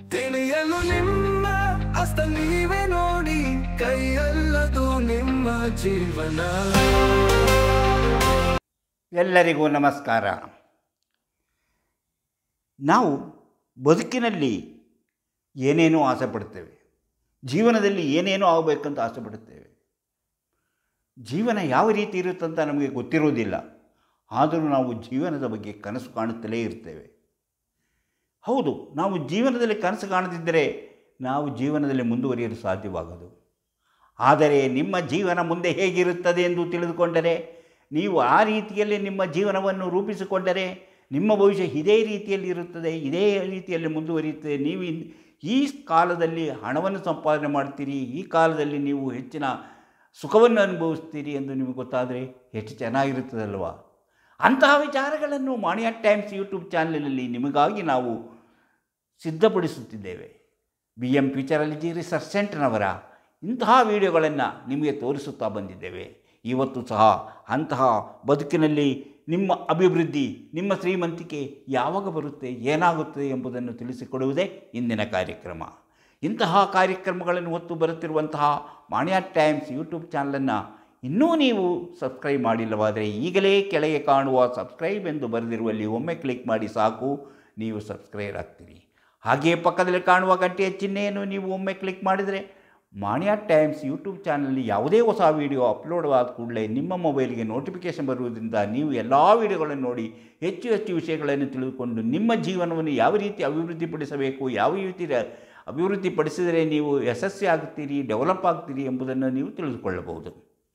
ತಿಳಿಯಲು ನಿಮ್ಮ ಹಸ್ತ ನೀವೇ ನೋಡಿ, ಕೈಯಲ್ಲದು ನಿಮ್ಮ ಜೀವನ. ಎಲ್ಲರಿಗೂ ನಮಸ್ಕಾರ. ನಾವು ಬದುಕಿನಲ್ಲಿ ಏನೇನೋ ಆಸೆ ಪಡ್ತೇವೆ, ಜೀವನದಲ್ಲಿ ಏನೇನೋ ಆಗಬೇಕಂತ ಆಸೆ ಪಡುತ್ತೇವೆ. ಜೀವನ ಯಾವ ರೀತಿ ಇರುತ್ತಂತ ನಮಗೆ ಗೊತ್ತಿರೋದಿಲ್ಲ, ಆದರೂ ನಾವು ಜೀವನದ ಬಗ್ಗೆ ಕನಸು ಕಾಣುತ್ತಲೇ ಇರ್ತೇವೆ. ಹೌದು, ನಾವು ಜೀವನದಲ್ಲಿ ಕನಸು ಕಾಣದಿದ್ದರೆ ನಾವು ಜೀವನದಲ್ಲಿ ಮುಂದುವರಿಯಲು ಸಾಧ್ಯವಾಗದು. ಆದರೆ ನಿಮ್ಮ ಜೀವನ ಮುಂದೆ ಹೇಗಿರುತ್ತದೆ ಎಂದು ತಿಳಿದುಕೊಂಡರೆ, ನೀವು ಆ ರೀತಿಯಲ್ಲಿ ನಿಮ್ಮ ಜೀವನವನ್ನು ರೂಪಿಸಿಕೊಂಡರೆ ನಿಮ್ಮ ಭವಿಷ್ಯ ಇದೇ ರೀತಿಯಲ್ಲಿ ಇರುತ್ತದೆ, ಇದೇ ರೀತಿಯಲ್ಲಿ ಮುಂದುವರಿಯುತ್ತದೆ. ನೀವು ಈ ಕಾಲದಲ್ಲಿ ಹಣವನ್ನು ಸಂಪಾದನೆ ಮಾಡ್ತೀರಿ, ಈ ಕಾಲದಲ್ಲಿ ನೀವು ಹೆಚ್ಚಿನ ಸುಖವನ್ನು ಅನುಭವಿಸ್ತೀರಿ ಎಂದು ನಿಮಗೆ ಗೊತ್ತಾದರೆ ಹೆಚ್ಚು ಚೆನ್ನಾಗಿರುತ್ತದಲ್ವ. ಅಂತಹ ವಿಚಾರಗಳನ್ನು ಮಾಣಿಯ ಟೈಮ್ಸ್ ಯೂಟ್ಯೂಬ್ ಚಾನಲಿನಲ್ಲಿ ನಿಮಗಾಗಿ ನಾವು ಸಿದ್ಧಪಡಿಸುತ್ತಿದ್ದೇವೆ. BM ಫ್ಯೂಚರಾಲಜಿ ರಿಸರ್ಚ್ ಸೆಂಟರ್ನವರ ಇಂತಹ ವಿಡಿಯೋಗಳನ್ನು ನಿಮಗೆ ತೋರಿಸುತ್ತಾ ಬಂದಿದ್ದೇವೆ. ಇವತ್ತು ಸಹ ಅಂತಹ ಬದುಕಿನಲ್ಲಿ ನಿಮ್ಮ ಅಭಿವೃದ್ಧಿ, ನಿಮ್ಮ ಶ್ರೀಮಂತಿಕೆ ಯಾವಾಗ ಬರುತ್ತೆ, ಏನಾಗುತ್ತದೆ ಎಂಬುದನ್ನು ತಿಳಿಸಿಕೊಡುವುದೇ ಇಂದಿನ ಕಾರ್ಯಕ್ರಮ. ಇಂತಹ ಕಾರ್ಯಕ್ರಮಗಳನ್ನು ಹೊತ್ತು ಬರುತ್ತಿರುವಂತಹ ಮಾಣಿಯ ಟೈಮ್ಸ್ ಯೂಟ್ಯೂಬ್ ಚಾನಲನ್ನು ಇನ್ನೂ ನೀವು ಸಬ್ಸ್ಕ್ರೈಬ್ ಮಾಡಿಲ್ಲವಾದರೆ ಈಗಲೇ ಕೆಳಗೆ ಕಾಣುವ ಸಬ್ಸ್ಕ್ರೈಬ್ ಎಂದು ಬರೆದಿರುವಲ್ಲಿ ಒಮ್ಮೆ ಕ್ಲಿಕ್ ಮಾಡಿ ಸಾಕು, ನೀವು ಸಬ್ಸ್ಕ್ರೈಬ್ ಆಗ್ತೀರಿ. ಹಾಗೆಯೇ ಪಕ್ಕದಲ್ಲಿ ಕಾಣುವ ಗಂಟೆಯ ಚಿಹ್ನೆಯನ್ನು ನೀವು ಒಮ್ಮೆ ಕ್ಲಿಕ್ ಮಾಡಿದರೆ ಮಾಣಿಯ ಟೈಮ್ಸ್ ಯೂಟ್ಯೂಬ್ ಚಾನಲಲ್ಲಿ ಯಾವುದೇ ಹೊಸ ವೀಡಿಯೋ ಅಪ್ಲೋಡ್ ಆದ ಕೂಡಲೇ ನಿಮ್ಮ ಮೊಬೈಲ್ಗೆ ನೋಟಿಫಿಕೇಷನ್ ಬರುವುದರಿಂದ ನೀವು ಎಲ್ಲ ವೀಡಿಯೋಗಳನ್ನು ನೋಡಿ ಹೆಚ್ಚು ಹೆಚ್ಚು ವಿಷಯಗಳನ್ನು ತಿಳಿದುಕೊಂಡು ನಿಮ್ಮ ಜೀವನವನ್ನು ಯಾವ ರೀತಿ ಅಭಿವೃದ್ಧಿಪಡಿಸಬೇಕು, ಯಾವ ರೀತಿ ಅಭಿವೃದ್ಧಿಪಡಿಸಿದರೆ ನೀವು ಯಶಸ್ವಿ ಆಗುತ್ತೀರಿ, ಡೆವಲಪ್ ಆಗ್ತೀರಿ ಎಂಬುದನ್ನು ನೀವು ತಿಳಿದುಕೊಳ್ಳಬಹುದು.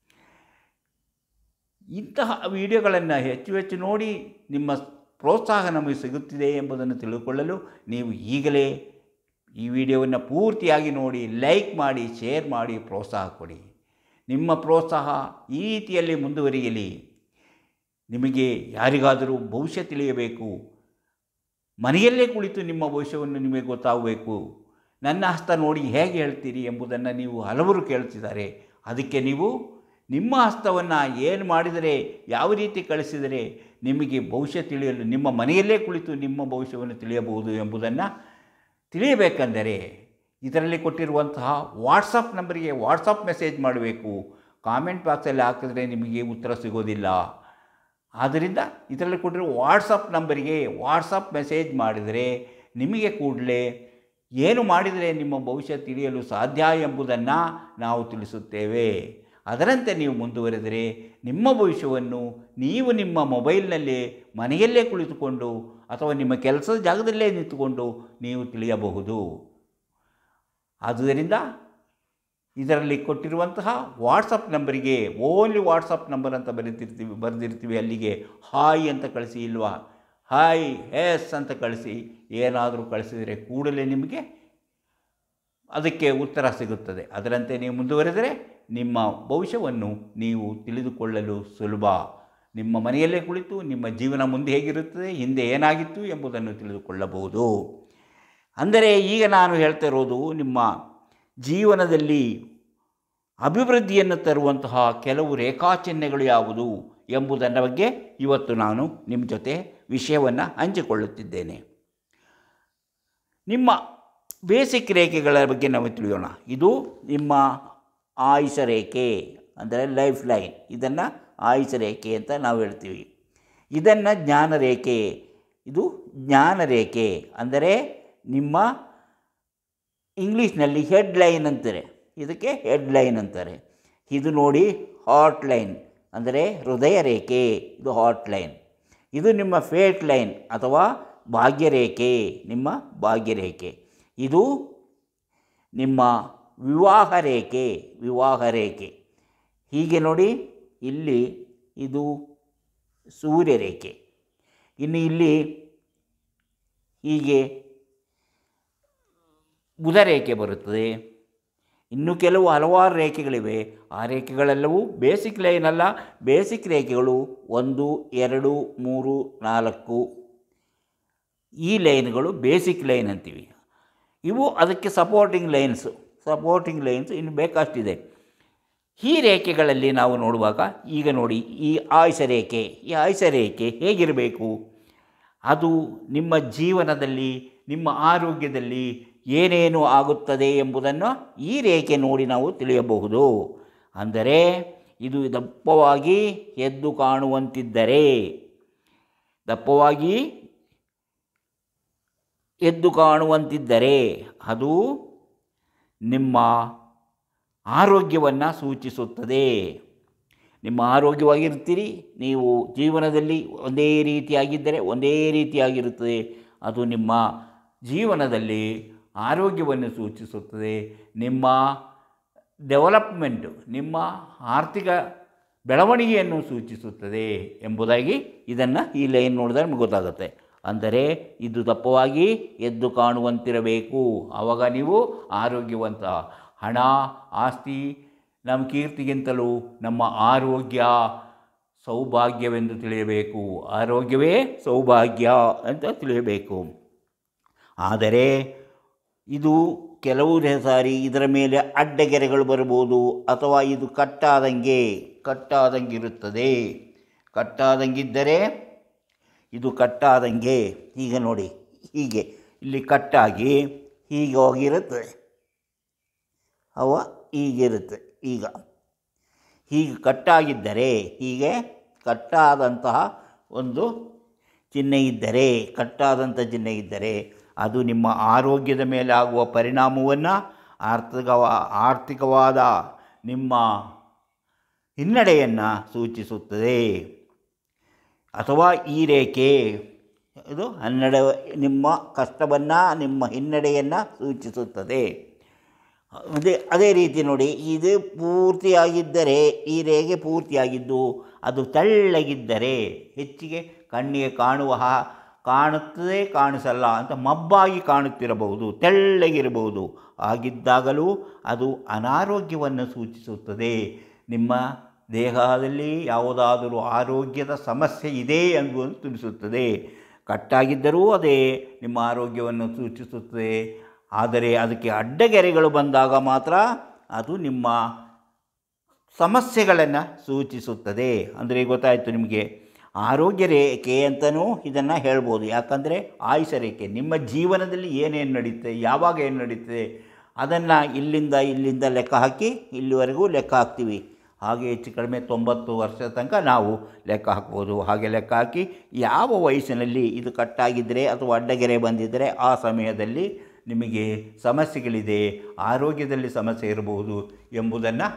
ಇಂತಹ ವಿಡಿಯೋಗಳನ್ನು ಹೆಚ್ಚು ಹೆಚ್ಚು ನೋಡಿ ನಿಮ್ಮ ಪ್ರೋತ್ಸಾಹ ನಮಗೆ ಸಿಗುತ್ತಿದೆ ಎಂಬುದನ್ನು ತಿಳಿದುಕೊಳ್ಳಲು ನೀವು ಈಗಲೇ ಈ ವಿಡಿಯೋವನ್ನು ಪೂರ್ತಿಯಾಗಿ ನೋಡಿ, ಲೈಕ್ ಮಾಡಿ, ಶೇರ್ ಮಾಡಿ, ಪ್ರೋತ್ಸಾಹ ಕೊಡಿ. ನಿಮ್ಮ ಪ್ರೋತ್ಸಾಹ ಈ ರೀತಿಯಲ್ಲಿ ಮುಂದುವರಿಯಲಿ. ನಿಮಗೆ ಯಾರಿಗಾದರೂ ಭವಿಷ್ಯ ತಿಳಿಯಬೇಕು, ಮನೆಯಲ್ಲೇ ಕುಳಿತು ನಿಮ್ಮ ಭವಿಷ್ಯವನ್ನು ನಿಮಗೆ ಗೊತ್ತಾಗಬೇಕು, ನನ್ನ ಹಸ್ತ ನೋಡಿ ಹೇಗೆ ಹೇಳ್ತೀರಿ ಎಂಬುದನ್ನು ನೀವು ಹಲವರು ಕೇಳ್ತಿದ್ದಾರೆ. ಅದಕ್ಕೆ ನೀವು ನಿಮ್ಮ ಹಸ್ತವನ್ನು ಏನು ಮಾಡಿದರೆ, ಯಾವ ರೀತಿ ಕಳಿಸಿದರೆ ನಿಮಗೆ ಭವಿಷ್ಯ ತಿಳಿಯಲು, ನಿಮ್ಮ ಮನೆಯಲ್ಲೇ ಕುಳಿತು ನಿಮ್ಮ ಭವಿಷ್ಯವನ್ನು ತಿಳಿಯಬಹುದು ಎಂಬುದನ್ನು ತಿಳಿಯಬೇಕೆಂದರೆ ಇದರಲ್ಲಿ ಕೊಟ್ಟಿರುವಂತಹ ವಾಟ್ಸಪ್ ನಂಬರಿಗೆ ವಾಟ್ಸಪ್ ಮೆಸೇಜ್ ಮಾಡಬೇಕು. ಕಾಮೆಂಟ್ ಬಾಕ್ಸಲ್ಲಿ ಹಾಕಿದರೆ ನಿಮಗೆ ಉತ್ತರ ಸಿಗೋದಿಲ್ಲ. ಆದ್ದರಿಂದ ಇದರಲ್ಲಿ ಕೊಟ್ಟಿರುವ ವಾಟ್ಸಪ್ ನಂಬರಿಗೆ ವಾಟ್ಸಪ್ ಮೆಸೇಜ್ ಮಾಡಿದರೆ ನಿಮಗೆ ಕೂಡಲೇ ಏನು ಮಾಡಿದರೆ ನಿಮ್ಮ ಭವಿಷ್ಯ ತಿಳಿಯಲು ಸಾಧ್ಯ ಎಂಬುದನ್ನು ನಾವು ತಿಳಿಸುತ್ತೇವೆ. ಅದರಂತೆ ನೀವು ಮುಂದುವರೆದರೆ ನಿಮ್ಮ ಭವಿಷ್ಯವನ್ನು ನೀವು ನಿಮ್ಮ ಮೊಬೈಲ್ನಲ್ಲೇ ಮನೆಯಲ್ಲೇ ಕುಳಿತುಕೊಂಡು ಅಥವಾ ನಿಮ್ಮ ಕೆಲಸದ ಜಾಗದಲ್ಲೇ ನಿಂತುಕೊಂಡು ನೀವು ತಿಳಿಯಬಹುದು. ಆದ್ದರಿಂದ ಇದರಲ್ಲಿ ಕೊಟ್ಟಿರುವಂತಹ ವಾಟ್ಸಪ್ ನಂಬರಿಗೆ, ಓನ್ಲಿ ವಾಟ್ಸಪ್ ನಂಬರ್ ಅಂತ ಬರೆದಿರ್ತೀವಿ, ಅಲ್ಲಿಗೆ ಹಾಯ್ ಅಂತ ಕಳಿಸಿ, ಇಲ್ವಾ ಹಾಯ್ ಎಸ್ ಅಂತ ಕಳಿಸಿ. ಏನಾದರೂ ಕಳಿಸಿದರೆ ಕೂಡಲೇ ನಿಮಗೆ ಅದಕ್ಕೆ ಉತ್ತರ ಸಿಗುತ್ತದೆ. ಅದರಂತೆ ನೀವು ಮುಂದುವರೆದರೆ ನಿಮ್ಮ ಭವಿಷ್ಯವನ್ನು ನೀವು ತಿಳಿದುಕೊಳ್ಳಲು ಸುಲಭ. ನಿಮ್ಮ ಮನೆಯಲ್ಲೇ ಕುಳಿತು ನಿಮ್ಮ ಜೀವನ ಮುಂದೆ ಹೇಗಿರುತ್ತದೆ, ಹಿಂದೆ ಏನಾಗಿತ್ತು ಎಂಬುದನ್ನು ತಿಳಿದುಕೊಳ್ಳಬಹುದು. ಅಂದರೆ ಈಗ ನಾನು ಹೇಳ್ತಾ ಇರೋದು ನಿಮ್ಮ ಜೀವನದಲ್ಲಿ ಅಭಿವೃದ್ಧಿಯನ್ನು ತರುವಂತಹ ಕೆಲವು ರೇಖಾಚಿಹ್ನೆಗಳು ಯಾವುದು ಎಂಬುದರ ಬಗ್ಗೆ ಇವತ್ತು ನಾನು ನಿಮ್ಮ ಜೊತೆ ವಿಷಯವನ್ನು ಹಂಚಿಕೊಳ್ಳುತ್ತಿದ್ದೇನೆ. ನಿಮ್ಮ ಬೇಸಿಕ್ ರೇಖೆಗಳ ಬಗ್ಗೆ ನಾವು ತಿಳಿಯೋಣ. ಇದು ನಿಮ್ಮ ಆಯುಷ ರೇಖೆ, ಅಂದರೆ ಲೈಫ್ ಲೈನ್. ಇದನ್ನು ಆಯುಷ ರೇಖೆ ಅಂತ ನಾವು ಹೇಳ್ತೀವಿ. ಇದನ್ನು ಜ್ಞಾನ ರೇಖೆ, ಇದು ಜ್ಞಾನ ರೇಖೆ ಅಂದರೆ ನಿಮ್ಮ ಇಂಗ್ಲೀಷ್ನಲ್ಲಿ ಹೆಡ್ ಲೈನ್ ಅಂತಾರೆ, ಇದಕ್ಕೆ ಹೆಡ್ ಲೈನ್ ಅಂತಾರೆ. ಇದು ನೋಡಿ ಹಾರ್ಟ್ ಲೈನ್ ಅಂದರೆ ಹೃದಯ ರೇಖೆ, ಇದು ಹಾರ್ಟ್ ಲೈನ್. ಇದು ನಿಮ್ಮ ಫೇಟ್ ಲೈನ್ ಅಥವಾ ಭಾಗ್ಯರೇಖೆ, ನಿಮ್ಮ ಭಾಗ್ಯರೇಖೆ. ಇದು ನಿಮ್ಮ ವಿವಾಹ ರೇಖೆ, ವಿವಾಹ ರೇಖೆ. ಹೀಗೆ ನೋಡಿ, ಇಲ್ಲಿ ಇದು ಸೂರ್ಯರೇಖೆ. ಇನ್ನು ಇಲ್ಲಿ ಹೀಗೆ ಬುಧ ರೇಖೆ ಬರುತ್ತದೆ. ಇನ್ನು ಕೆಲವು ಹಲವಾರು ರೇಖೆಗಳಿವೆ. ಆ ರೇಖೆಗಳೆಲ್ಲವೂ ಬೇಸಿಕ್ ಲೈನ್ ಅಲ್ಲ. ಬೇಸಿಕ್ ರೇಖೆಗಳು 1, 2, 3, 4 ಈ ಲೈನ್ಗಳು ಬೇಸಿಕ್ ಲೈನ್ ಅಂತೀವಿ. ಇವು ಅದಕ್ಕೆ ಸಪೋರ್ಟಿಂಗ್ ಲೈನ್ಸ್ ಇನ್ನು ಬೇಕಷ್ಟಿದೆ. ಈ ರೇಖೆಗಳಲ್ಲಿ ನಾವು ನೋಡುವಾಗ ಈಗ ನೋಡಿ, ಈ ಆಯುಷ ರೇಖೆ ಹೇಗಿರಬೇಕು? ಅದು ನಿಮ್ಮ ಜೀವನದಲ್ಲಿ, ನಿಮ್ಮ ಆರೋಗ್ಯದಲ್ಲಿ ಏನೇನು ಆಗುತ್ತದೆ ಎಂಬುದನ್ನು ಈ ರೇಖೆ ನೋಡಿ ನಾವು ತಿಳಿಯಬಹುದು. ಅಂದರೆ ಇದು ದಪ್ಪವಾಗಿ ಎದ್ದು ಕಾಣುವಂತಿದ್ದರೆ, ದಪ್ಪವಾಗಿ ಎದ್ದು ಕಾಣುವಂತಿದ್ದರೆ ಅದು ನಿಮ್ಮ ಆರೋಗ್ಯವನ್ನು ಸೂಚಿಸುತ್ತದೆ. ನಿಮ್ಮ ಆರೋಗ್ಯವಾಗಿರ್ತೀರಿ, ನೀವು ಜೀವನದಲ್ಲಿ ಒಂದೇ ರೀತಿಯಾಗಿದ್ದರೆ ಒಂದೇ ರೀತಿಯಾಗಿರುತ್ತದೆ. ಅದು ನಿಮ್ಮ ಜೀವನದಲ್ಲಿ ಆರೋಗ್ಯವನ್ನು ಸೂಚಿಸುತ್ತದೆ. ನಿಮ್ಮ ಡೆವಲಪ್ಮೆಂಟು, ನಿಮ್ಮ ಆರ್ಥಿಕ ಬೆಳವಣಿಗೆಯನ್ನು ಸೂಚಿಸುತ್ತದೆ ಎಂಬುದಾಗಿ ಇದನ್ನು ಈ ಲೈನ್ ನೋಡಿದ್ರೆ ನಮಗೆ ಗೊತ್ತಾಗುತ್ತೆ. ಅಂದರೆ ಇದು ದಪ್ಪವಾಗಿ ಎದ್ದು ಕಾಣುವಂತಿರಬೇಕು. ಆವಾಗ ನೀವು ಆರೋಗ್ಯವಂತ. ಹಣ, ಆಸ್ತಿ, ನಮ್ಮ ಕೀರ್ತಿಗಿಂತಲೂ ನಮ್ಮ ಆರೋಗ್ಯ ಸೌಭಾಗ್ಯವೆಂದು ತಿಳಿಯಬೇಕು. ಆರೋಗ್ಯವೇ ಸೌಭಾಗ್ಯ ಅಂತ ತಿಳಿಯಬೇಕು. ಆದರೆ ಇದು ಕೆಲವು ಸಾರಿ ಇದರ ಮೇಲೆ ಅಡ್ಡಗೆರೆಗಳು ಬರ್ಬೋದು, ಅಥವಾ ಇದು ಕಟ್ಟಾದಂಗಿರುತ್ತದೆ. ಕಟ್ಟಾದಂಗಿದ್ದರೆ ಇದು ಕಟ್ಟಾದಂಗೆ, ಈಗ ನೋಡಿ ಹೀಗೆ ಇಲ್ಲಿ ಕಟ್ಟಾಗಿ ಹೀಗೆ ಹೋಗಿರುತ್ತದೆ, ಹೀಗಿರುತ್ತೆ. ಈಗ ಹೀಗೆ ಕಟ್ಟಾಗಿದ್ದರೆ, ಹೀಗೆ ಕಟ್ಟಾದಂತಹ ಒಂದು ಚಿಹ್ನೆ ಇದ್ದರೆ, ಕಟ್ಟಾದಂಥ ಚಿಹ್ನೆ ಇದ್ದರೆ ಅದು ನಿಮ್ಮ ಆರೋಗ್ಯದ ಮೇಲೆ ಆಗುವ ಪರಿಣಾಮವನ್ನು, ಆರ್ಥಿಕವಾದ ನಿಮ್ಮ ಹಿನ್ನಡೆಯನ್ನು ಸೂಚಿಸುತ್ತದೆ. ಅಥವಾ ಈ ರೇಖೆ ಇದು ನಿಮ್ಮ ಕಷ್ಟವನ್ನು, ನಿಮ್ಮ ಹಿನ್ನಡೆಯನ್ನು ಸೂಚಿಸುತ್ತದೆ. ಅದೇ ರೀತಿ ನೋಡಿ, ಇದು ಪೂರ್ತಿಯಾಗಿದ್ದರೆ, ಈ ರೇಖೆ ಪೂರ್ತಿಯಾಗಿದ್ದು ಅದು ತೆಳ್ಳಗಿದ್ದರೆ ಹೆಚ್ಚಿಗೆ ಕಣ್ಣಿಗೆ ಕಾಣುತ್ತದೆ, ಕಾಣಿಸಲ್ಲ ಅಂತ ಮಬ್ಬಾಗಿ ಕಾಣುತ್ತಿರಬಹುದು, ತೆಳ್ಳಗಿರಬಹುದು. ಆಗಿದ್ದಾಗಲೂ ಅದು ಅನಾರೋಗ್ಯವನ್ನು ಸೂಚಿಸುತ್ತದೆ. ನಿಮ್ಮ ದೇಹದಲ್ಲಿ ಯಾವುದಾದರೂ ಆರೋಗ್ಯದ ಸಮಸ್ಯೆ ಇದೆ ಎಂಬುದನ್ನು ತಿಳಿಸುತ್ತದೆ. ಕಟ್ಟಾಗಿದ್ದರೂ ಅದೇ ನಿಮ್ಮ ಆರೋಗ್ಯವನ್ನು ಸೂಚಿಸುತ್ತದೆ. ಆದರೆ ಅದಕ್ಕೆ ಅಡ್ಡಗೆರೆಗಳು ಬಂದಾಗ ಮಾತ್ರ ಅದು ನಿಮ್ಮ ಸಮಸ್ಯೆಗಳನ್ನು ಸೂಚಿಸುತ್ತದೆ. ಅಂದರೆ ಗೊತ್ತಾಯಿತು ನಿಮಗೆ. ಆರೋಗ್ಯ ರೇಖೆ ಅಂತಲೂ ಇದನ್ನು ಹೇಳ್ಬೋದು. ಯಾಕಂದರೆ ಆಯುಷ ರೇಖೆ ನಿಮ್ಮ ಜೀವನದಲ್ಲಿ ಏನೇನು ನಡೀತದೆ, ಯಾವಾಗ ಏನು ನಡೀತದೆ ಅದನ್ನು ಇಲ್ಲಿಂದ ಲೆಕ್ಕ ಹಾಕಿ ಇಲ್ಲಿವರೆಗೂ ಲೆಕ್ಕ ಹಾಕ್ತೀವಿ. ಹಾಗೆ ಹೆಚ್ಚು ಕಡಿಮೆ 90 ವರ್ಷದ ತನಕ ನಾವು ಲೆಕ್ಕ ಹಾಕ್ಬೋದು. ಹಾಗೆ ಲೆಕ್ಕ ಹಾಕಿ ಯಾವ ವಯಸ್ಸಿನಲ್ಲಿ ಇದು ಕಟ್ಟಾಗಿದ್ದರೆ ಅಥವಾ ಅಡ್ಡಗೆರೆ ಬಂದಿದ್ದರೆ ಆ ಸಮಯದಲ್ಲಿ ನಿಮಗೆ ಸಮಸ್ಯೆಗಳಿದೆ, ಆರೋಗ್ಯದಲ್ಲಿ ಸಮಸ್ಯೆ ಇರಬಹುದು ಎಂಬುದನ್ನು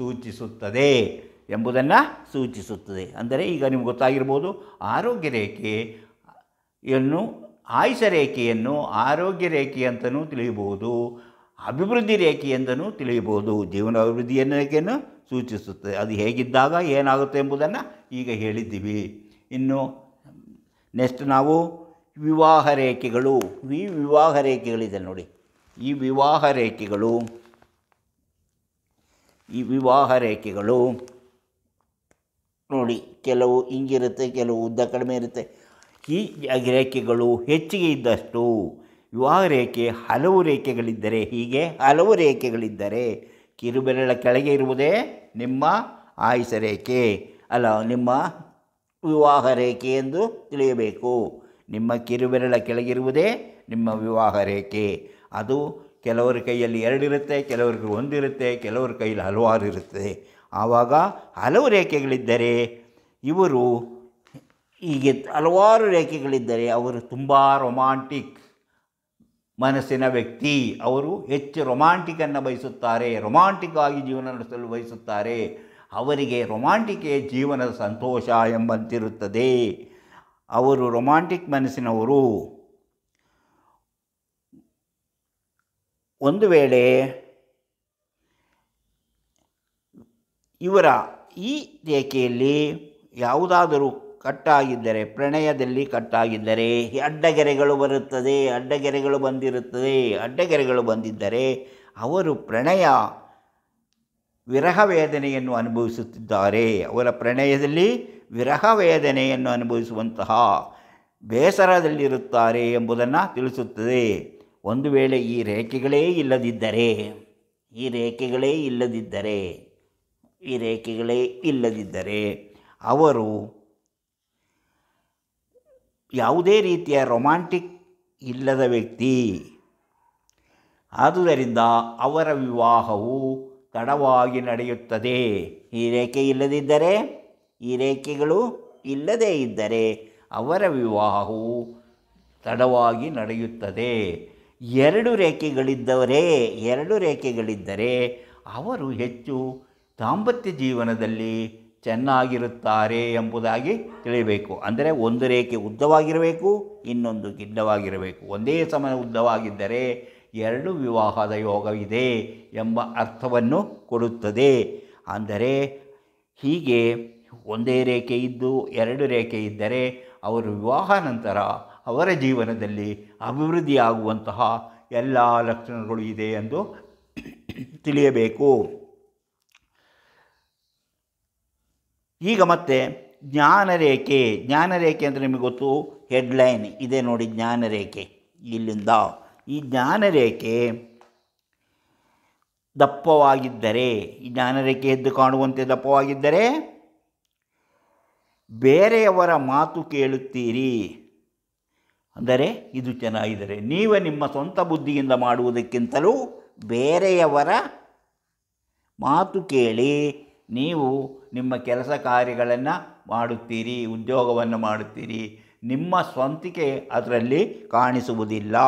ಸೂಚಿಸುತ್ತದೆ. ಅಂದರೆ ಈಗ ನಿಮ್ಗೆ ಗೊತ್ತಾಗಿರ್ಬೋದು, ಆರೋಗ್ಯ ರೇಖೆಯನ್ನು, ಆಯುಷ ರೇಖೆಯನ್ನು ಆರೋಗ್ಯ ರೇಖೆ ಅಂತಲೂ ತಿಳಿಯಬಹುದು, ಅಭಿವೃದ್ಧಿ ರೇಖೆ ಎಂದೂ ತಿಳಿಯಬಹುದು. ಜೀವನ ಅಭಿವೃದ್ಧಿ ರೇಖೆಯನ್ನು ಸೂಚಿಸುತ್ತದೆ. ಅದು ಹೇಗಿದ್ದಾಗ ಏನಾಗುತ್ತೆ ಎಂಬುದನ್ನು ಈಗ ಹೇಳಿದ್ದೀವಿ. ಇನ್ನು ನೆಕ್ಸ್ಟ್ ನಾವು ವಿವಾಹ ರೇಖೆಗಳು. ವಿವಾಹ ರೇಖೆಗಳಿದೆ ನೋಡಿ. ಈ ವಿವಾಹ ರೇಖೆಗಳು ನೋಡಿ, ಕೆಲವು ಹಿಂಗಿರುತ್ತೆ, ಕೆಲವು ಉದ್ದ ಕಡಿಮೆ ಇರುತ್ತೆ. ಈ ರೇಖೆಗಳು ಹೆಚ್ಚಿಗೆ ಇದ್ದಷ್ಟು ವಿವಾಹ ರೇಖೆ ಹಲವು ರೇಖೆಗಳಿದ್ದರೆ, ಹೀಗೆ ಹಲವು ರೇಖೆಗಳಿದ್ದರೆ ಕಿರುಬೆರಳ ಕೆಳಗೆ ಇರುವುದೇ ನಿಮ್ಮ ಆಯುಷ ರೇಖೆ, ನಿಮ್ಮ ವಿವಾಹ ರೇಖೆ ಎಂದು ತಿಳಿಯಬೇಕು. ನಿಮ್ಮ ಕಿರುಬೆರಳ ಕೆಳಗಿರುವುದೇ ನಿಮ್ಮ ವಿವಾಹ ರೇಖೆ. ಅದು ಕೆಲವರ ಕೈಯಲ್ಲಿ 2 ಇರುತ್ತೆ, ಕೆಲವರಿಗೆ 1 ಇರುತ್ತೆ, ಕೆಲವರ ಕೈಯಲ್ಲಿ ಹಲವಾರು ಇರುತ್ತದೆ. ಆವಾಗ ಹಲವು ರೇಖೆಗಳಿದ್ದರೆ, ಇವರು ಹೀಗೆ ಹಲವಾರು ರೇಖೆಗಳಿದ್ದರೆ ಅವರು ತುಂಬ ರೊಮ್ಯಾಂಟಿಕ್ ಮನಸ್ಸಿನ ವ್ಯಕ್ತಿ. ಅವರು ಹೆಚ್ಚು ರೊಮ್ಯಾಂಟಿಕನ್ನು ಬಯಸುತ್ತಾರೆ, ರೊಮ್ಯಾಂಟಿಕ್ ಆಗಿ ಜೀವನ ನಡೆಸಲು ಬಯಸುತ್ತಾರೆ. ಅವರಿಗೆ ರೊಮ್ಯಾಂಟಿಕೇ ಜೀವನದ ಸಂತೋಷ ಎಂಬಂತಿರುತ್ತದೆ. ಅವರು ರೊಮ್ಯಾಂಟಿಕ್ ಮನಸ್ಸಿನವರು. ಒಂದು ವೇಳೆ ಇವರ ಈ ರೇಖೆಯಲ್ಲಿ ಯಾವುದಾದರೂ ಕಟ್ಟಾಗಿದ್ದರೆ, ಪ್ರಣಯದಲ್ಲಿ ಕಟ್ಟಾಗಿದ್ದರೆ ಅಡ್ಡಗೆರೆಗಳು ಬರುತ್ತದೆ, ಅಡ್ಡಗೆರೆಗಳು ಬಂದಿದ್ದರೆ ಅವರು ಪ್ರಣಯ ವಿರಹ ವೇದನೆಯನ್ನು ಅನುಭವಿಸುತ್ತಿದ್ದಾರೆ. ಅವರ ಪ್ರಣಯದಲ್ಲಿ ವಿರಹ ವೇದನೆಯನ್ನು ಅನುಭವಿಸುವಂತಹ ಬೇಸರದಲ್ಲಿರುತ್ತಾರೆ ಎಂಬುದನ್ನು ತಿಳಿಸುತ್ತದೆ. ಒಂದು ವೇಳೆ ಈ ರೇಖೆಗಳೇ ಇಲ್ಲದಿದ್ದರೆ ಅವರು ಯಾವುದೇ ರೀತಿಯ ರೊಮ್ಯಾಂಟಿಕ್ ಇಲ್ಲದ ವ್ಯಕ್ತಿ. ಆದುದರಿಂದ ಅವರ ವಿವಾಹವು ತಡವಾಗಿ ನಡೆಯುತ್ತದೆ. ಈ ರೇಖೆ ಇಲ್ಲದಿದ್ದರೆ, ಈ ರೇಖೆಗಳು ಇಲ್ಲದೇ ಇದ್ದರೆ ಅವರ ವಿವಾಹವು ತಡವಾಗಿ ನಡೆಯುತ್ತದೆ. ಎರಡು ರೇಖೆಗಳಿದ್ದರೆ ಅವರು ಹೆಚ್ಚು ದಾಂಪತ್ಯ ಜೀವನದಲ್ಲಿ ಚೆನ್ನಾಗಿರುತ್ತಾರೆ ಎಂಬುದಾಗಿ ತಿಳಿಯಬೇಕು. ಅಂದರೆ ಒಂದು ರೇಖೆ ಉದ್ದವಾಗಿರಬೇಕು, ಇನ್ನೊಂದು ಗಿಡ್ಡವಾಗಿರಬೇಕು. ಒಂದೇ ಸಮ ಉದ್ದವಾಗಿದ್ದರೆ ಎರಡು ವಿವಾಹದ ಯೋಗವಿದೆ ಎಂಬ ಅರ್ಥವನ್ನು ಕೊಡುತ್ತದೆ. ಅಂದರೆ ಹೀಗೆ ಒಂದೇ ರೇಖೆ ಇದ್ದು ಎರಡು ರೇಖೆ ಇದ್ದರೆ ಅವರು ವಿವಾಹ ನಂತರ ಅವರ ಜೀವನದಲ್ಲಿ ಅಭಿವೃದ್ಧಿಯಾಗುವಂತಹ ಎಲ್ಲ ಲಕ್ಷಣಗಳು ಇದೆ ಎಂದು ತಿಳಿಯಬೇಕು. ಈಗ ಮತ್ತೆ ಜ್ಞಾನರೇಖೆ ಅಂದರೆ ನಿಮಗೆ ಗೊತ್ತು, ಹೆಡ್ಲೈನ್ ಇದೆ ನೋಡಿ, ಜ್ಞಾನರೇಖೆ. ಇಲ್ಲಿಂದ ಈ ಜ್ಞಾನರೇಖೆ ದಪ್ಪವಾಗಿದ್ದರೆ, ಈ ಜ್ಞಾನರೇಖೆ ಎದ್ದು ಕಾಣುವಂತೆ ದಪ್ಪವಾಗಿದ್ದರೆ ಬೇರೆಯವರ ಮಾತು ಕೇಳುತ್ತೀರಿ. ಅಂದರೆ ಇದು ಚೆನ್ನಾಗಿದ್ದರೆ ನೀವು ನಿಮ್ಮ ಸ್ವಂತ ಬುದ್ಧಿಯಿಂದ ಮಾಡುವುದಕ್ಕಿಂತಲೂ ಬೇರೆಯವರ ಮಾತು ಕೇಳಿ ನೀವು ನಿಮ್ಮ ಕೆಲಸ ಕಾರ್ಯಗಳನ್ನು ಮಾಡುತ್ತೀರಿ, ಉದ್ಯೋಗವನ್ನು ಮಾಡುತ್ತೀರಿ. ನಿಮ್ಮ ಸ್ವಂತಿಕೆ ಅದರಲ್ಲಿ ಕಾಣಿಸುವುದಿಲ್ಲ.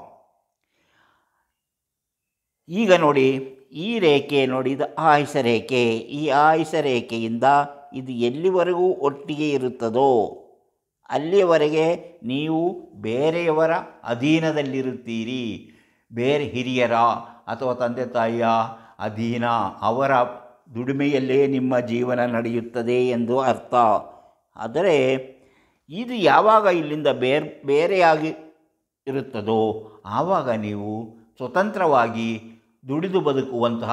ಈಗ ನೋಡಿ, ಈ ರೇಖೆ ನೋಡಿ, ಇದು ಆಯುಷ ರೇಖೆ. ಈ ಆಯುಷ ರೇಖೆಯಿಂದ ಇದು ಎಲ್ಲಿವರೆಗೂ ಒಟ್ಟಿಗೆ ಇರುತ್ತದೋ ಅಲ್ಲಿಯವರೆಗೆ ನೀವು ಬೇರೆಯವರ ಅಧೀನದಲ್ಲಿರುತ್ತೀರಿ. ಬೇರೆ ಹಿರಿಯರ ಅಥವಾ ತಂದೆ ತಾಯಿಯ ಅಧೀನ, ಅವರ ದುಡಿಮೆಯಲ್ಲೇ ನಿಮ್ಮ ಜೀವನ ನಡೆಯುತ್ತದೆ ಎಂದು ಅರ್ಥ. ಆದರೆ ಇದು ಯಾವಾಗ ಇಲ್ಲಿಂದ ಬೇರೆಯಾಗಿ ಇರುತ್ತದೋ ಆವಾಗ ನೀವು ಸ್ವತಂತ್ರವಾಗಿ ದುಡಿದು ಬದುಕುವಂತಹ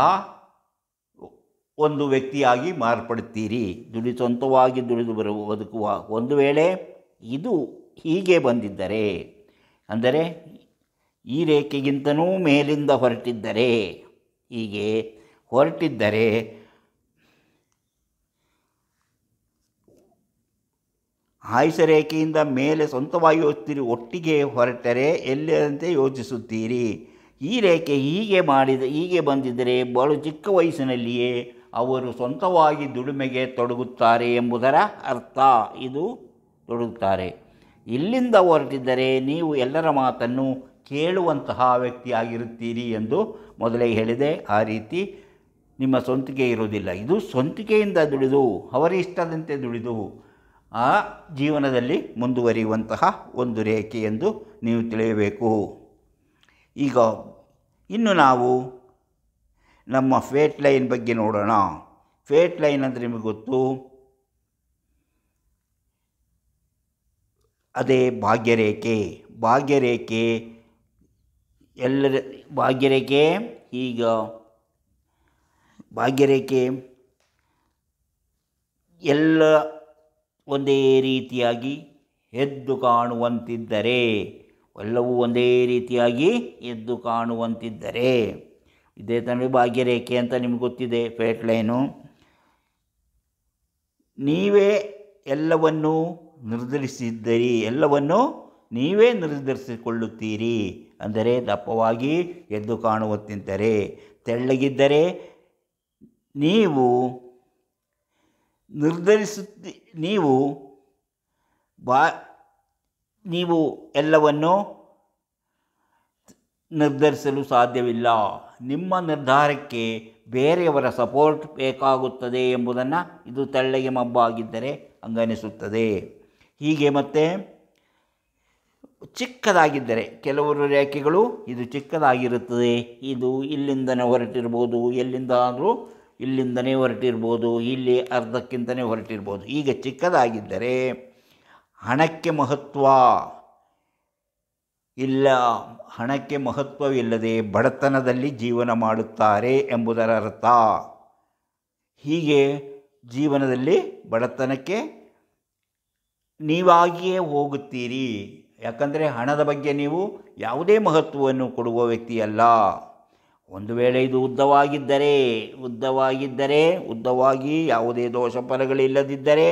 ಒಂದು ವ್ಯಕ್ತಿಯಾಗಿ ಮಾರ್ಪಡುತ್ತೀರಿ. ಸ್ವಂತವಾಗಿ ದುಡಿದು ಬದುಕುವ. ಒಂದು ವೇಳೆ ಇದು ಹೀಗೆ ಬಂದಿದ್ದರೆ, ಅಂದರೆ ಈ ರೇಖೆಗಿಂತನೂ ಮೇಲಿಂದ ಹೊರಟಿದ್ದರೆ, ಹೀಗೆ ಹೊರಟಿದ್ದರೆ ಆಯುಷ ರೇಖೆಯಿಂದ ಮೇಲೆ ಸ್ವಂತವಾಗಿ ಯೋಚಿಸ್ತೀರಿ. ಒಟ್ಟಿಗೆ ಹೊರಟರೆ ಎಲ್ಲಂತೆ ಯೋಚಿಸುತ್ತೀರಿ. ಈ ರೇಖೆ ಹೀಗೆ ಬಂದಿದ್ದರೆ ಬಹಳ ಚಿಕ್ಕ ವಯಸ್ಸಿನಲ್ಲಿಯೇ ಅವರು ಸ್ವಂತವಾಗಿ ದುಡಿಮೆಗೆ ತೊಡಗುತ್ತಾರೆ ಎಂಬುದರ ಅರ್ಥ. ಇದು ತೊಡಗುತ್ತಾರೆ. ಇಲ್ಲಿಂದ ಹೊರಟಿದ್ದರೆ ನೀವು ಎಲ್ಲರ ಮಾತನ್ನು ಕೇಳುವಂತಹ ವ್ಯಕ್ತಿಯಾಗಿರುತ್ತೀರಿ ಎಂದು ಮೊದಲೇ ಹೇಳಿದೆ. ಆ ರೀತಿ ನಿಮ್ಮ ಸ್ವಂತಿಕೆ ಇರುವುದಿಲ್ಲ. ಇದು ಸ್ವಂತಿಕೆಯಿಂದ ದುಡಿದು, ಅವರ ಇಷ್ಟದಂತೆ ದುಡಿದು ಆ ಜೀವನದಲ್ಲಿ ಮುಂದುವರಿಯುವಂತಹ ಒಂದು ರೇಖೆ ಎಂದು ನೀವು ತಿಳಿಯಬೇಕು. ಈಗ ಇನ್ನು ನಾವು ನಮ್ಮ ಫೇಟ್ ಲೈನ್ ಬಗ್ಗೆ ನೋಡೋಣ. ಫೇಟ್ ಲೈನ್ ಅಂದರೆ ನಿಮಗೆ ಗೊತ್ತು, ಅದೇ ಭಾಗ್ಯರೇಖೆ. ಈಗ ಭಾಗ್ಯರೇಖೆ ಎಲ್ಲ ಒಂದೇ ರೀತಿಯಾಗಿ ಎದ್ದು ಕಾಣುವಂತಿದ್ದರೆ, ಎಲ್ಲವೂ ಒಂದೇ ರೀತಿಯಾಗಿ ಎದ್ದು ಕಾಣುವಂತಿದ್ದರೆ, ಇದೇ ತಾನೇ ಭಾಗ್ಯರೇಖೆ ಅಂತ ನಿಮ್ಗೆ ಗೊತ್ತಿದೆ. ಫೇಟ್ ಲೈನು ನೀವೇ ಎಲ್ಲವನ್ನೂ ನೀವೇ ನಿರ್ಧರಿಸಿಕೊಳ್ಳುತ್ತೀರಿ. ಅಂದರೆ ದಪ್ಪವಾಗಿ ಎದ್ದು ಕಾಣುವಂತಿದ್ದರೆ. ತೆಳ್ಳಗಿದ್ದರೆ ನೀವು ನೀವು ಎಲ್ಲವನ್ನು ನಿರ್ಧರಿಸಲು ಸಾಧ್ಯವಿಲ್ಲ. ನಿಮ್ಮ ನಿರ್ಧಾರಕ್ಕೆ ಬೇರೆಯವರ ಸಪೋರ್ಟ್ ಬೇಕಾಗುತ್ತದೆ ಎಂಬುದನ್ನು ಇದು ತೆಳ್ಳಗೆ ಮಬ್ಬಾಗಿದ್ದರೆ ಹಂಗನಿಸುತ್ತದೆ. ಹೀಗೆ ಮತ್ತೆ ಚಿಕ್ಕದಾಗಿದ್ದರೆ, ಕೆಲವರು ರೇಖೆಗಳು ಇದು ಚಿಕ್ಕದಾಗಿರುತ್ತದೆ. ಇದು ಇಲ್ಲಿಂದನೇ ಹೊರಟಿರ್ಬೋದು, ಎಲ್ಲಿಂದಾದರೂ ಇಲ್ಲಿಂದನೇ ಹೊರಟಿರ್ಬೋದು, ಇಲ್ಲಿ ಅರ್ಧಕ್ಕಿಂತಲೇ ಹೊರಟಿರ್ಬೋದು. ಈಗ ಚಿಕ್ಕದಾಗಿದ್ದರೆ ಹಣಕ್ಕೆ ಮಹತ್ವವಿಲ್ಲದೆ ಬಡತನದಲ್ಲಿ ಜೀವನ ಮಾಡುತ್ತಾರೆ ಎಂಬುದರ ಅರ್ಥ. ಹೀಗೆ ಜೀವನದಲ್ಲಿ ಬಡತನಕ್ಕೆ ನೀವಾಗಿಯೇ ಹೋಗುತ್ತೀರಿ. ಯಾಕಂದರೆ ಹಣದ ಬಗ್ಗೆ ನೀವು ಯಾವುದೇ ಮಹತ್ವವನ್ನು ಕೊಡುವ ವ್ಯಕ್ತಿಯಲ್ಲ. ಒಂದು ವೇಳೆ ಇದು ಉದ್ದವಾಗಿ ಯಾವುದೇ ದೋಷ ಫಲಗಳಿಲ್ಲದಿದ್ದರೆ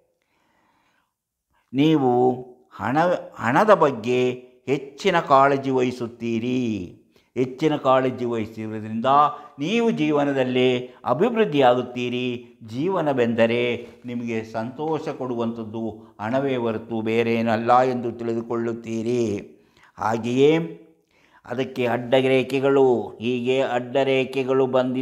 ನೀವು ಹಣದ ಬಗ್ಗೆ ಹೆಚ್ಚಿನ ಕಾಳಜಿ ವಹಿಸುತ್ತೀರಿ. ಹೆಚ್ಚಿನ ಕಾಳಜಿ ವಹಿಸಿರುವುದರಿಂದ ನೀವು ಜೀವನದಲ್ಲಿ ಅಭಿವೃದ್ಧಿಯಾಗುತ್ತೀರಿ. ಜೀವನವೆಂದರೆ ನಿಮಗೆ ಸಂತೋಷ ಕೊಡುವಂಥದ್ದು ಹಣವೇ ಹೊರತು ಬೇರೇನಲ್ಲ ಎಂದು ತಿಳಿದುಕೊಳ್ಳುತ್ತೀರಿ. ಹಾಗೆಯೇ ಅದಕ್ಕೆ ಅಡ್ಡರೇಖೆಗಳು ಅಡ್ಡರೇಖೆಗಳು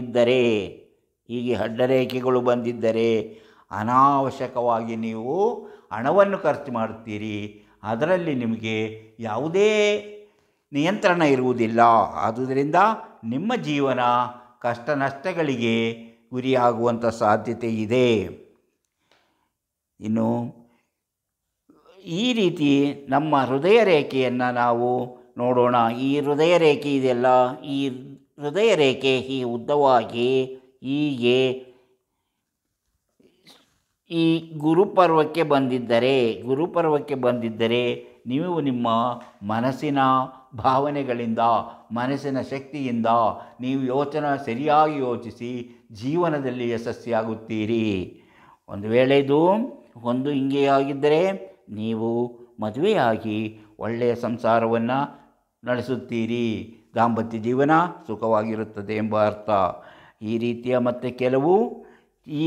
ಬಂದಿದ್ದರೆ ಅನಾವಶ್ಯಕವಾಗಿ ನೀವು ಹಣವನ್ನು ಖರ್ಚು ಮಾಡುತ್ತೀರಿ. ಅದರಲ್ಲಿ ನಿಮಗೆ ಯಾವುದೇ ನಿಯಂತ್ರಣ ಇರುವುದಿಲ್ಲ. ಆದುದರಿಂದ ನಿಮ್ಮ ಜೀವನ ಕಷ್ಟ ನಷ್ಟಗಳಿಗೆ ಗುರಿಯಾಗುವಂಥ ಸಾಧ್ಯತೆ ಇದೆ. ಇನ್ನು ಈ ರೀತಿ ನಮ್ಮ ಹೃದಯ ರೇಖೆಯನ್ನು ನಾವು ನೋಡೋಣ. ಈ ಹೃದಯ ರೇಖೆ ಇದೆಯಲ್ಲ, ಈ ಹೃದಯ ರೇಖೆ ಈ ಉದ್ದವಾಗಿ ಹೀಗೆ ಈ ಗುರುಪರ್ವಕ್ಕೆ ಬಂದಿದ್ದರೆ ನೀವು ನಿಮ್ಮ ಮನಸ್ಸಿನ ಭಾವನೆಗಳಿಂದ, ಮನಸ್ಸಿನ ಶಕ್ತಿಯಿಂದ ನೀವು ಸರಿಯಾಗಿ ಯೋಚಿಸಿ ಜೀವನದಲ್ಲಿ ಯಶಸ್ವಿಯಾಗುತ್ತೀರಿ. ಒಂದು ವೇಳೆ ಇದು ಹಿಂಗೆ ಆಗಿದ್ದರೆ ನೀವು ಮದುವೆಯಾಗಿ ಒಳ್ಳೆಯ ಸಂಸಾರವನ್ನು ನಡೆಸುತ್ತೀರಿ. ದಾಂಪತ್ಯ ಜೀವನ ಸುಖವಾಗಿರುತ್ತದೆ ಎಂಬ ಅರ್ಥ. ಈ ರೀತಿಯ ಮತ್ತು ಕೆಲವು ಈ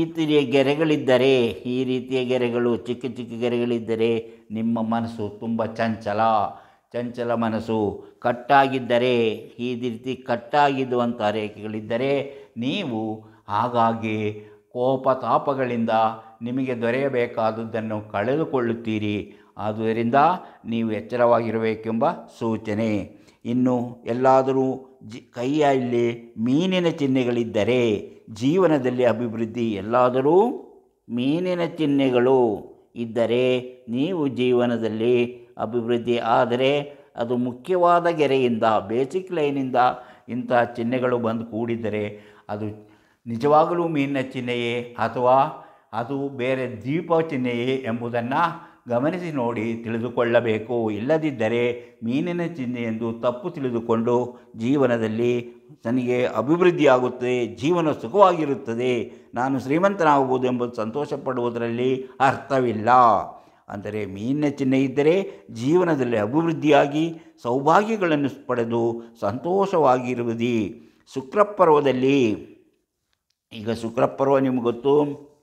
ರೀತಿಯ ಗೆರೆಗಳು ಚಿಕ್ಕ ಗೆರೆಗಳಿದ್ದರೆ ನಿಮ್ಮ ಮನಸ್ಸು ತುಂಬ ಚಂಚಲ ಮನಸ್ಸು. ಕಟ್ಟಾಗಿದ್ದರೆ, ಈ ರೀತಿ ಕಟ್ಟಾಗಿದ್ದಂಥ ರೇಖೆಗಳಿದ್ದರೆ ನೀವು ಹಾಗಾಗಿ ಕೋಪ ತಾಪಗಳಿಂದ ನಿಮಗೆ ದೊರೆಯಬೇಕಾದುದನ್ನು ಕಳೆದುಕೊಳ್ಳುತ್ತೀರಿ. ಆದುದರಿಂದ ನೀವು ಎಚ್ಚರವಾಗಿರಬೇಕೆಂಬ ಸೂಚನೆ. ಇನ್ನು ಎಲ್ಲಾದರೂ ಕೈಯಲ್ಲಿ ಮೀನಿನ ಚಿಹ್ನೆಗಳಿದ್ದರೆ ಜೀವನದಲ್ಲಿ ಅಭಿವೃದ್ಧಿ. ಎಲ್ಲಾದರೂ ಮೀನಿನ ಚಿಹ್ನೆಗಳು ಇದ್ದರೆ ನೀವು ಜೀವನದಲ್ಲಿ ಅಭಿವೃದ್ಧಿ. ಆದರೆ ಅದು ಮುಖ್ಯವಾದ ಗೆರೆಯಿಂದ, ಬೇಸಿಕ್ ಲೈನಿಂದ ಇಂಥ ಚಿಹ್ನೆಗಳು ಬಂದು ಕೂಡಿದ್ದರೆ ಅದು ನಿಜವಾಗಲೂ ಮೀನಿನ ಚಿಹ್ನೆಯೇ ಅಥವಾ ಅದು ಬೇರೆ ದ್ವೀಪ ಚಿಹ್ನೆಯೇ ಎಂಬುದನ್ನು ಗಮನಿಸಿ ನೋಡಿ ತಿಳಿದುಕೊಳ್ಳಬೇಕು. ಇಲ್ಲದಿದ್ದರೆ ಮೀನಿನ ಚಿಹ್ನೆ ಎಂದು ತಪ್ಪು ತಿಳಿದುಕೊಂಡು ಜೀವನದಲ್ಲಿ ನನಗೆ ಅಭಿವೃದ್ಧಿಯಾಗುತ್ತದೆ, ಜೀವನ ಸುಖವಾಗಿರುತ್ತದೆ, ನಾನು ಶ್ರೀಮಂತನಾಗಬಹುದು ಎಂಬುದು ಸಂತೋಷ ಪಡುವುದರಲ್ಲಿ ಅರ್ಥವಿಲ್ಲ. ಅಂದರೆ ಮೀನಿನ ಚಿಹ್ನೆ ಇದ್ದರೆ ಜೀವನದಲ್ಲಿ ಅಭಿವೃದ್ಧಿಯಾಗಿ ಸೌಭಾಗ್ಯಗಳನ್ನು ಪಡೆದು ಸಂತೋಷವಾಗಿರುವುದು. ಶುಕ್ರಪರ್ವದಲ್ಲಿ, ಈಗ ಶುಕ್ರಪರ್ವ ನಿಮಗೆ ಗೊತ್ತು.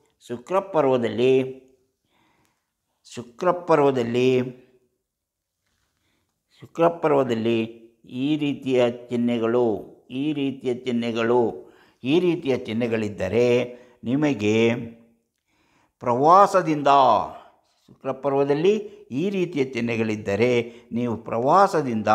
ಶುಕ್ರಪರ್ವದಲ್ಲಿ ಈ ರೀತಿಯ ಚಿಹ್ನೆಗಳಿದ್ದರೆ ನಿಮಗೆ ಪ್ರವಾಸದಿಂದ, ಶುಕ್ರಪರ್ವದಲ್ಲಿ ಈ ರೀತಿಯ ಚಿಹ್ನೆಗಳಿದ್ದರೆ ನೀವು ಪ್ರವಾಸದಿಂದ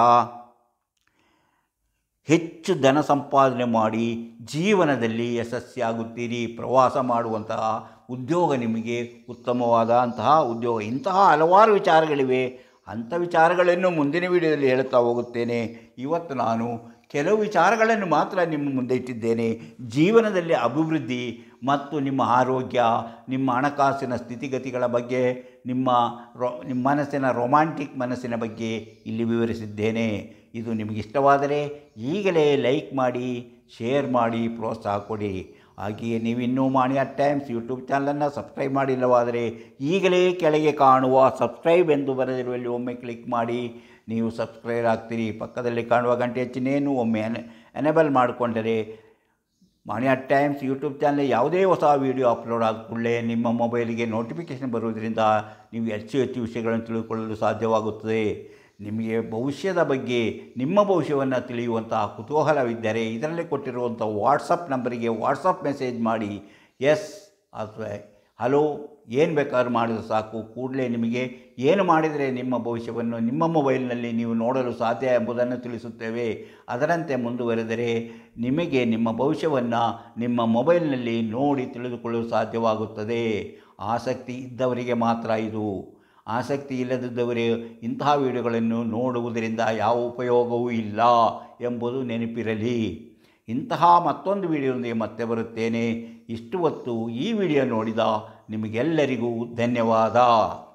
ಹೆಚ್ಚು ಧನ ಸಂಪಾದನೆ ಮಾಡಿ ಜೀವನದಲ್ಲಿ ಯಶಸ್ವಿಯಾಗುತ್ತೀರಿ. ಪ್ರವಾಸ ಮಾಡುವಂತಹ ಉದ್ಯೋಗ ನಿಮಗೆ ಉತ್ತಮವಾದಂತಹ ಉದ್ಯೋಗ. ಇಂತಹ ಹಲವಾರು ವಿಚಾರಗಳಿವೆ. ಅಂಥ ವಿಚಾರಗಳನ್ನು ಮುಂದಿನ ವಿಡಿಯೋದಲ್ಲಿ ಹೇಳುತ್ತಾ ಹೋಗುತ್ತೇನೆ. ಇವತ್ತು ನಾನು ಕೆಲವು ವಿಚಾರಗಳನ್ನು ಮಾತ್ರ ನಿಮ್ಮ ಮುಂದೆ ಇಟ್ಟಿದ್ದೇನೆ. ಜೀವನದಲ್ಲಿ ಅಭಿವೃದ್ಧಿ ಮತ್ತು ನಿಮ್ಮ ಆರೋಗ್ಯ, ನಿಮ್ಮ ಹಣಕಾಸಿನ ಸ್ಥಿತಿಗತಿಗಳ ಬಗ್ಗೆ, ನಿಮ್ಮ ಮನಸ್ಸಿನ ರೊಮ್ಯಾಂಟಿಕ್ ಮನಸ್ಸಿನ ಬಗ್ಗೆ ಇಲ್ಲಿ ವಿವರಿಸಿದ್ದೇನೆ. ಇದು ನಿಮಗಿಷ್ಟವಾದರೆ ಈಗಲೇ ಲೈಕ್ ಮಾಡಿ, ಶೇರ್ ಮಾಡಿ, ಪ್ರೋತ್ಸಾಹ ಕೊಡಿ. ಹಾಗೆಯೇ ನೀವಿನ್ನೂ ಮಾಣಿಯ ಟೈಮ್ಸ್ ಯೂಟ್ಯೂಬ್ ಚಾನಲನ್ನು ಸಬ್ಸ್ಕ್ರೈಬ್ ಮಾಡಿಲ್ಲವಾದರೆ ಈಗಲೇ ಕೆಳಗೆ ಕಾಣುವ ಸಬ್ಸ್ಕ್ರೈಬ್ ಎಂದು ಬರೆದಿರುವಲ್ಲಿ ಒಮ್ಮೆ ಕ್ಲಿಕ್ ಮಾಡಿ, ನೀವು ಸಬ್ಸ್ಕ್ರೈಬ್ ಆಗ್ತೀರಿ. ಪಕ್ಕದಲ್ಲಿ ಕಾಣುವ ಗಂಟೆ ಚಿಹ್ನೆಯನ್ನು ಒಮ್ಮೆ ಎನೇಬಲ್ ಮಾಡಿಕೊಂಡರೆ ಮಾಣಿಯ ಟೈಮ್ಸ್ ಯೂಟ್ಯೂಬ್ ಚಾನಲ್ ಯಾವುದೇ ಹೊಸ ವೀಡಿಯೋ ಅಪ್ಲೋಡ್ ಆದ ಕೂಡಲೇ ನಿಮ್ಮ ಮೊಬೈಲಿಗೆ ನೋಟಿಫಿಕೇಷನ್ ಬರುವುದರಿಂದ ನೀವು ಹೆಚ್ಚು ವಿಷಯಗಳನ್ನು ತಿಳಿದುಕೊಳ್ಳಲು ಸಾಧ್ಯವಾಗುತ್ತದೆ. ನಿಮಗೆ ಭವಿಷ್ಯದ ಬಗ್ಗೆ, ನಿಮ್ಮ ಭವಿಷ್ಯವನ್ನು ತಿಳಿಯುವಂತಹ ಕುತೂಹಲವಿದ್ದರೆ ಇದರಲ್ಲಿ ಕೊಟ್ಟಿರುವಂಥ ವಾಟ್ಸಪ್ ನಂಬರಿಗೆ ವಾಟ್ಸಪ್ ಮೆಸೇಜ್ ಮಾಡಿ. ಎಸ್ ಅಥವಾ ಹಲೋ ಏನು ಬೇಕಾದ್ರೂ ಮಾಡಿದ್ರೆ ಸಾಕು. ಕೂಡಲೇ ನಿಮಗೆ ಏನು ಮಾಡಿದರೆ ನಿಮ್ಮ ಭವಿಷ್ಯವನ್ನು ನಿಮ್ಮ ಮೊಬೈಲ್ನಲ್ಲಿ ನೀವು ನೋಡಲು ಸಾಧ್ಯ ಎಂಬುದನ್ನು ತಿಳಿಸುತ್ತೇವೆ. ಅದರಂತೆ ಮುಂದುವರೆದರೆ ನಿಮಗೆ ನಿಮ್ಮ ಭವಿಷ್ಯವನ್ನು ನಿಮ್ಮ ಮೊಬೈಲ್ನಲ್ಲಿ ನೋಡಿ ತಿಳಿದುಕೊಳ್ಳಲು ಸಾಧ್ಯವಾಗುತ್ತದೆ. ಆಸಕ್ತಿ ಇದ್ದವರಿಗೆ ಮಾತ್ರ ಇದು. ಆಸಕ್ತಿ ಇಲ್ಲದಿದ್ದವರೇ ಇಂತಹ ವಿಡಿಯೋಗಳನ್ನು ನೋಡುವುದರಿಂದ ಯಾವ ಉಪಯೋಗವೂ ಇಲ್ಲ ಎಂಬುದು ನೆನಪಿರಲಿ. ಇಂತಹ ಮತ್ತೊಂದು ವಿಡಿಯೋದೊಂದಿಗೆ ಮತ್ತೆ ಬರುತ್ತೇನೆ. ಇಷ್ಟು ಹೊತ್ತು ಈ ವಿಡಿಯೋ ನೋಡಿದ ನಿಮಗೆಲ್ಲರಿಗೂ ಧನ್ಯವಾದ.